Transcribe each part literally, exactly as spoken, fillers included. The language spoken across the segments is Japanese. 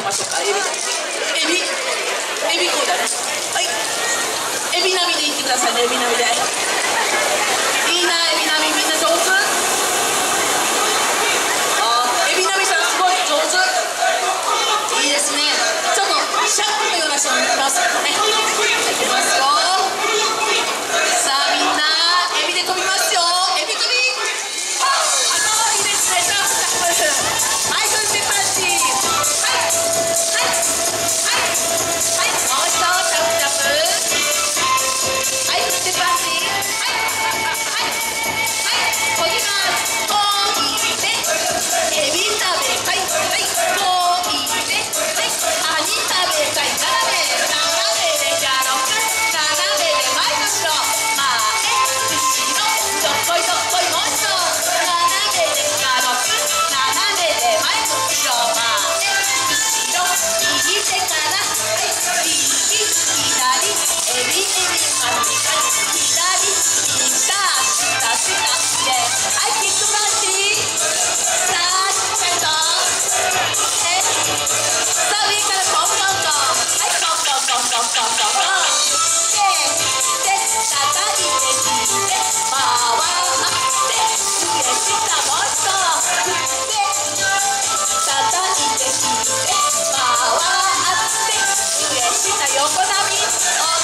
ましょうか。エビエビエビこうだね。はい、エビ並みでいってくださいね。エビ並みでいいな。エビ並みみんな上手。あ、エビ並みさんすごい上手。いいですね。ちょっとシャッというような人もいますね。いきますよ。さあみんなエビで飛びますよ。エビ飛び。あ、あ、いいですね。ジャンプジャンプ。はい、そしてパンチ。はいはいはい、もう一度ジャンプジャンプ。はい、そしてパンチ。はいはいはい、こぎます。こぎでエビ食べたい。はい、こぎで、はい、カニ食べたい。斜め斜めでギャロップ。斜めで前と後ろ、前後ろ、どっこいどっこい。もう一度斜めでギャロップ。斜めで前と後ろ、前後ろ、右手から、はい、右左、エビエビカニカニ、左右下下下で、はい、キックパンチ。さあしっかりと、え、さあ上からコンコンコン、はい、コンコンコンコンコンコンコンで、で、叩いて引いて回って上下もう一度振って叩いて引いて回って上下横並み大きく。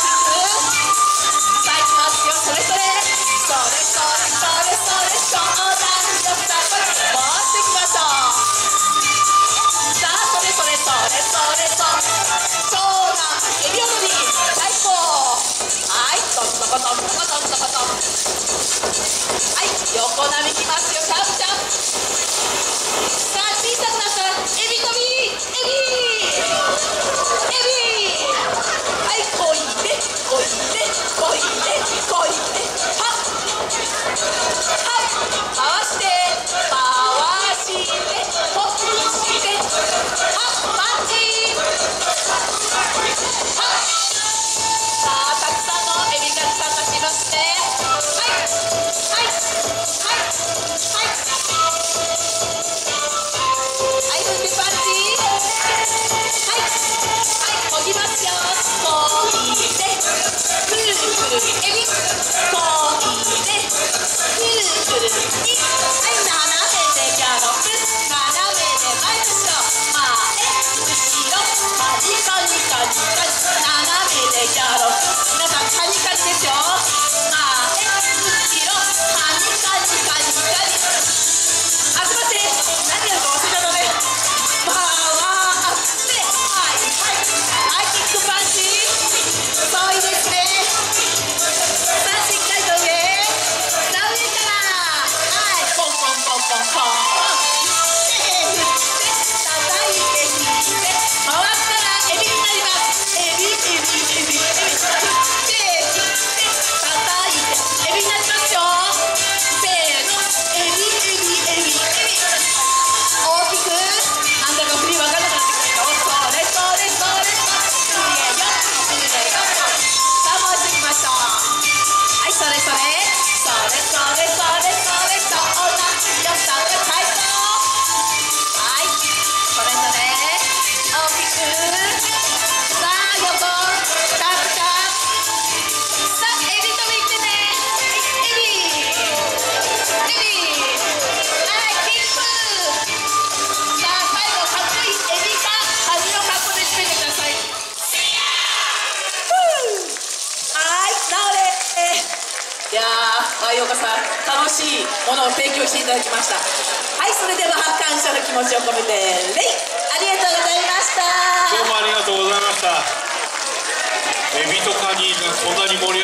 さあいきますよ。それそれそれそれそれそれ、冗談よさこれ回っていきましょう。さあそれそれそれそれそれ、長男エビ踊り最高。はい、トントコトントコトントコトン。はい、横並みきますよ。ジャンプジャンプ。さあ小さくなったらエビ飛び。エビエビ、はい、こいでこいでこいでこいで、はっはっ、回して回してほっして、はっ、パンチ。はっ、さあたくさんのエビが参加しますね。はいはいはいはいはい、そしてパンチ。はいはい、こぎますよ。こぎでくるくるエビ、こぎでくるくるに、はい、斜めでギャロップ。斜めで前と後ろ、前後ろ、カニカニカニカニ、斜めでギャロップ。皆さんカニカニですよ。前後ろ、カニカニカニカニ。あ、すいません、何やるか忘れちゃったね。回って、はいはいはい、キックパンチ。そういいですね。さあしっかりと上、さあ上から、はい、コンコンコンコンコンで振って叩いて引いて回ったらエビになります。エビエビエビエビで振って叩いてエビになりますよ。せーの、エビエビエビエビ。大きくなんだか振り分かんなくなってくるよ。それそれそれそれ、上よ上よ。さあもう一度いきましょう。はい、それそれそれそれそれそれ、冗談よさこれ最高。はい、それぞれ大きく。さあ横タッタッ。さあエビ飛びいってね。エビエビ、はい、キック。さあ最後かっこいいエビかカニの格好で締めてください。はい、直れ。いやー、有岡さん楽しいものを提供していただきました。はい、それでは感謝の気持ちを込めて礼。あり